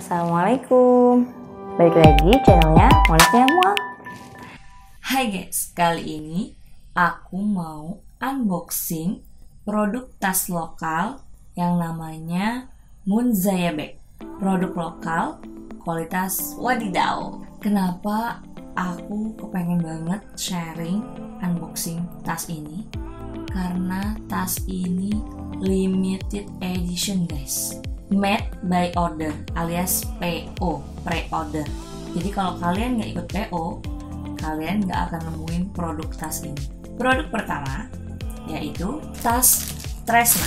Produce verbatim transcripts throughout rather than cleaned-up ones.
Assalamualaikum. Balik lagi channelnya Moniknya Mual. Hai guys, kali ini aku mau unboxing produk tas lokal yang namanya Munzaya Bag. Produk lokal, kualitas wadidaw. Kenapa aku kepengen banget sharing unboxing tas ini? Karena tas ini limited edition guys, made by order alias P O, pre-order. Jadi kalau kalian nggak ikut P O, kalian nggak akan nemuin produk tas ini. Produk pertama yaitu tas Tresna.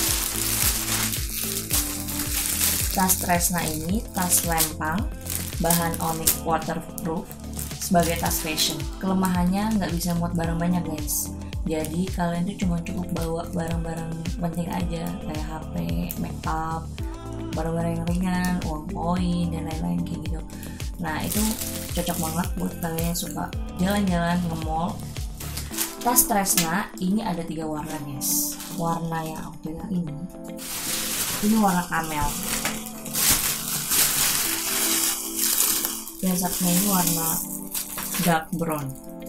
Tas Tresna ini tas lempang, bahan onyx waterproof, sebagai tas fashion. Kelemahannya nggak bisa muat barang banyak guys. Jadi kalian tuh cuma cukup bawa barang-barang penting aja kayak H P, makeup, barang-barang yang ringan, uang koin dan lain-lain kayak gitu. Nah itu cocok banget buat kalian yang suka jalan-jalan nge-mall. Tas Tresna ini ada tiga warna guys. Warna yang aku pegang ini, ini warna camel. Yang satunya ini warna dark brown.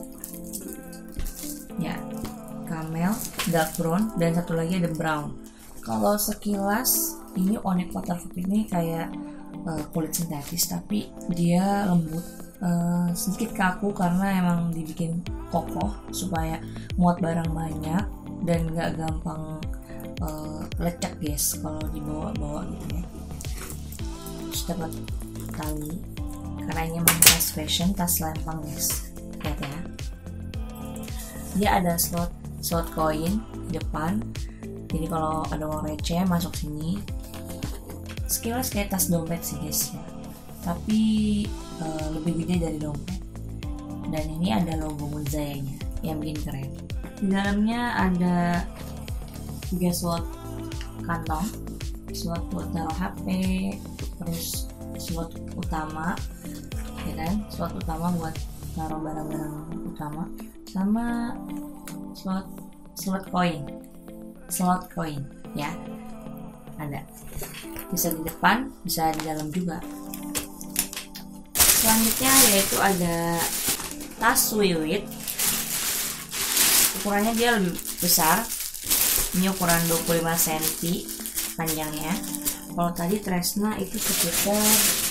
Ya, camel, dark brown, dan satu lagi ada brown. Kalau sekilas ini onyx waterproof ini kayak uh, kulit sintetis, tapi dia lembut, uh, sedikit kaku karena emang dibikin kokoh supaya muat barang banyak dan nggak gampang uh, lecek guys kalau dibawa-bawa gitu ya. Terus dapat tali karena ini memang tas fashion, tas lempang guys. Lihat ya. Dia ada slot slot koin di depan. Jadi kalau ada uang receh masuk sini. Sekilas kayak tas dompet sih guys ya. Tapi uh, lebih gede dari dompet. Dan ini ada logo Munzaya-nya yang bikin keren. Di dalamnya ada tiga slot kantong, slot buat taruh H P, terus slot utama, ya kan? Slot utama buat taruh barang-barang utama, sama slot slot koin, slot koin ya, ada. Bisa di depan, bisa di dalam juga. Selanjutnya yaitu ada tas Wiwit. Ukurannya dia lebih besar. Ini ukuran dua puluh lima sentimeter panjangnya. Kalau tadi Tresna itu sekitar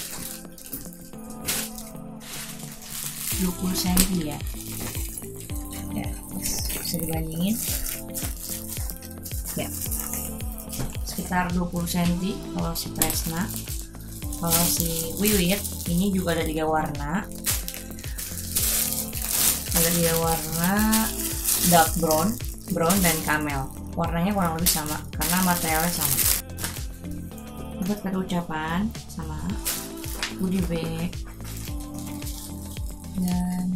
dua puluh sentimeter ya. Ya, bisa dibandingin. Ya. Sekitar dua puluh sentimeter kalau si Tresna. Kalau si Wiwit ini juga ada tiga warna. Ada tiga warna, dark brown, brown dan camel. Warnanya kurang lebih sama karena materialnya sama. Dapat kata ucapan sama goodie bag dan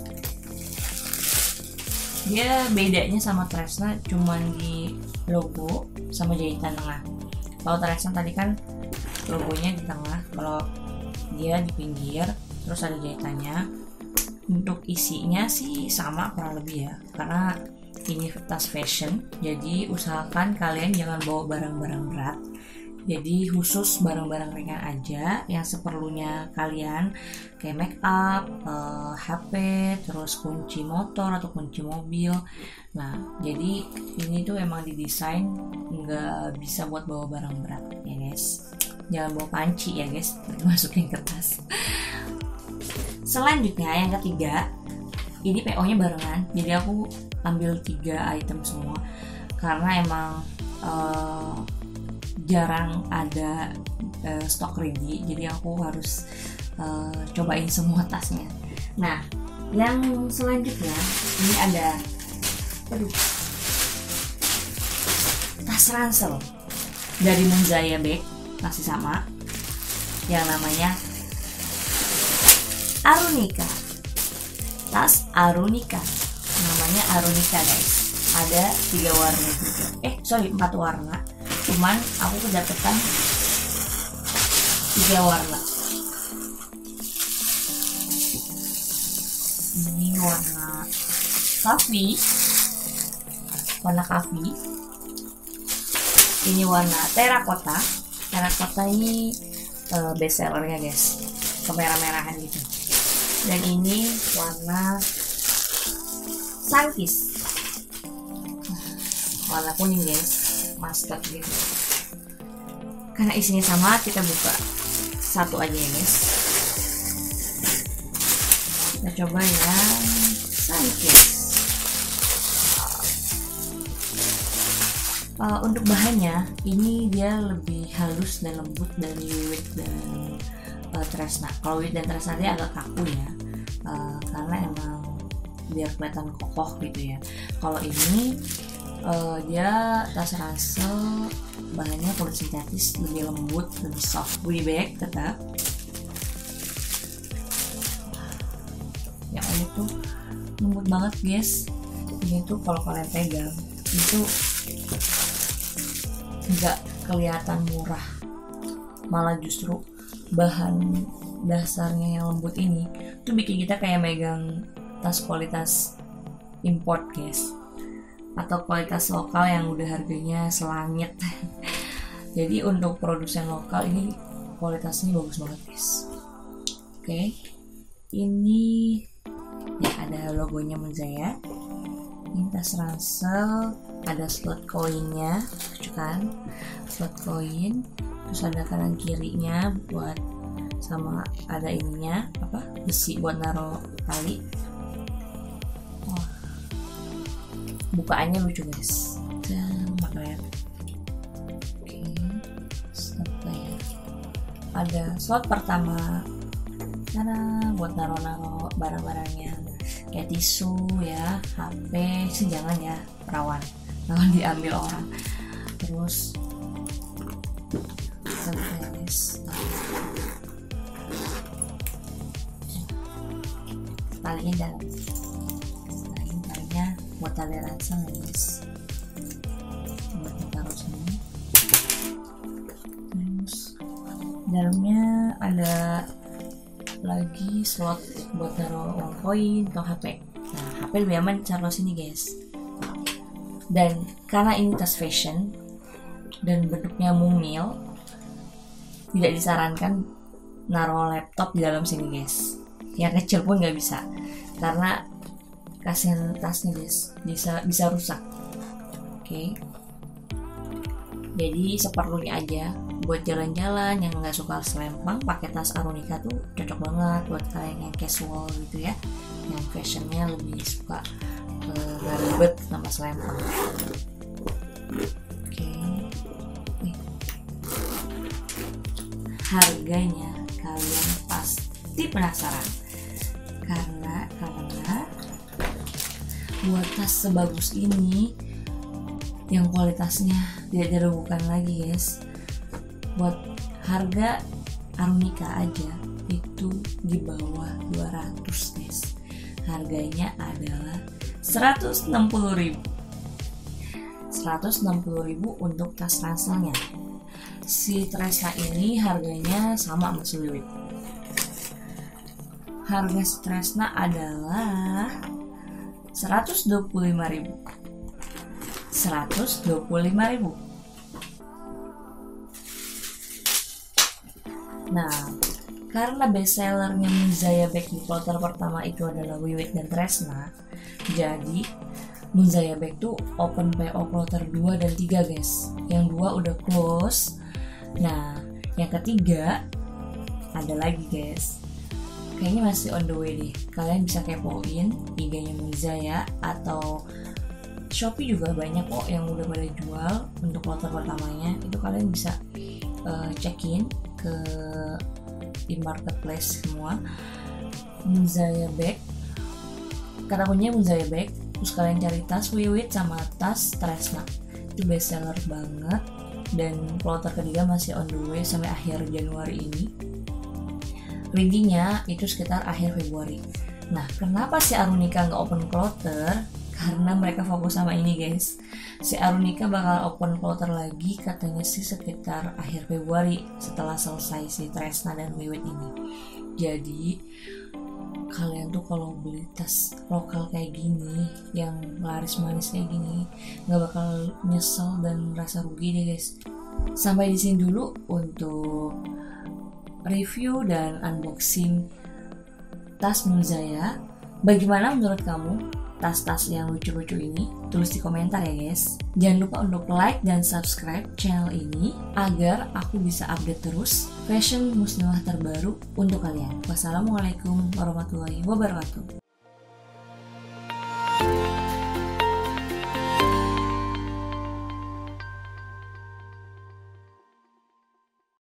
dia bedanya sama Tresna cuman di logo sama jahitan tengah. Kalau Tresna tadi kan logonya di tengah, kalau dia di pinggir, terus ada jahitannya. Untuk isinya sih sama kurang lebih ya, karena ini tas fashion, jadi usahakan kalian jangan bawa barang-barang berat. Jadi khusus barang-barang ringan aja yang seperlunya kalian, kayak make up, uh, H P, terus kunci motor atau kunci mobil. Nah, jadi ini tuh emang didesain nggak bisa buat bawa barang berat ya guys. Jangan bawa panci ya guys, masukin ke tas. Selanjutnya yang ketiga, ini P O-nya barengan. Jadi aku ambil tiga item semua karena emang uh, jarang ada uh, stok ready, jadi aku harus uh, cobain semua tasnya. Nah, yang selanjutnya ini ada aduh, tas ransel dari Munzaya Bag, masih sama, yang namanya Arunika. Tas Arunika, namanya Arunika guys. Ada tiga warna juga, eh sorry empat warna. Cuman aku kedapetan tiga warna. Ini warna coffee, warna coffee. Ini warna terakota. Terakota ini uh, best sellernya guys, kemerah-merahan gitu. Dan ini warna Sunkist, warna kuning guys, mustard gitu. Karena isinya sama, kita buka satu aja ya guys. Kita coba yang Sunkist. Uh, untuk bahannya ini dia lebih halus dan lembut dari Wiwit dan uh, Tresna. Kalau Wiwit dan Tresna dia agak kaku ya, uh, karena emang biar kelihatan kokoh gitu ya. Kalau ini uh, dia tas ransel, bahannya kulit sintetis, lebih lembut, lebih soft. Goodie bag tetap. Yang ini tuh lembut banget guys. Ini tuh kalau kalian pegang itu nggak kelihatan murah, malah justru bahan dasarnya yang lembut ini tuh bikin kita kayak megang tas kualitas import guys, atau kualitas lokal yang udah harganya selangit. Jadi untuk produsen lokal ini kualitasnya bagus banget guys. Oke, ini ya ada logonya Munzaya. Ini tas ransel, ada slot koinnya, kan, slot koin, terus ada kanan kirinya buat, sama ada ininya apa, besi buat naro tali. Oh, bukaannya lucu guys, dan makanya oke, slot ya. Ada slot pertama karena buat naro-naro barang-barangnya kayak tisu ya, H P sih jangan ya, perawan jangan diambil orang. Terus guys, talinya dalam, talinya talinya buat tali ransel guys, buat taruh sini. Terus dalamnya ada lagi slot buat taruh uang koin atau H P. Nah, H P lebih aman taruh sini guys. Dan karena ini tas fashion dan bentuknya mungil, tidak disarankan naruh laptop di dalam sini guys. Yang kecil pun nggak bisa, karena kasihan tasnya guys, bisa bisa rusak. Oke, jadi seperlunya aja. Buat jalan-jalan yang nggak suka selempang, pakai tas Arunika tuh cocok banget buat kalian yang casual gitu ya, yang fashionnya lebih suka nggak uh, ribet sama selempang. Oke, nih harganya kalian pasti penasaran, karena karena buat tas sebagus ini yang kualitasnya tidak diragukan lagi guys. Buat harga Arunika aja itu di bawah dua ratus guys. Harganya adalah seratus enam puluh ribu. seratus enam puluh ribu untuk tas ranselnya. Si Tresna ini harganya sama sama si Wiwit. Harga si Tresna adalah seratus dua puluh lima ribu. seratus dua puluh lima ribu. Nah, karena bestsellernya Munzaya Bag di kloter pertama itu adalah Wiwit dan Tresna, jadi Munzaya Bag tuh open P O kloter dua dan tiga guys. Yang dua udah close. Nah, yang ketiga ada lagi guys. Kayaknya masih on the way deh. Kalian bisa kepoin I G-nya Munzaya atau Shopee juga banyak kok yang udah pada jual untuk kloter pertamanya. Itu kalian bisa uh, check-in ke di marketplace semua. Munzaya Bag, kata kuncinya Munzaya Bag. Terus kalian cari tas Wiwit sama tas Tresna, itu best seller banget. Dan kloter ketiga masih on the way sampai akhir Januari ini. Ready-nya itu sekitar akhir Februari. Nah, kenapa si Arunika nggak open kloter? Karena mereka fokus sama ini guys. Si Arunika bakal open kloter lagi katanya sih sekitar akhir Februari setelah selesai si Tresna dan Wiwit ini. Jadi kalian tuh kalau beli tas lokal kayak gini yang laris manis kayak gini nggak bakal nyesel dan merasa rugi deh guys. Sampai di sini dulu untuk review dan unboxing tas Munzaya. Bagaimana menurut kamu tas-tas yang lucu-lucu ini? Tulis di komentar ya guys. Jangan lupa untuk like dan subscribe channel ini agar aku bisa update terus fashion muslimah terbaru untuk kalian. Wassalamualaikum warahmatullahi wabarakatuh.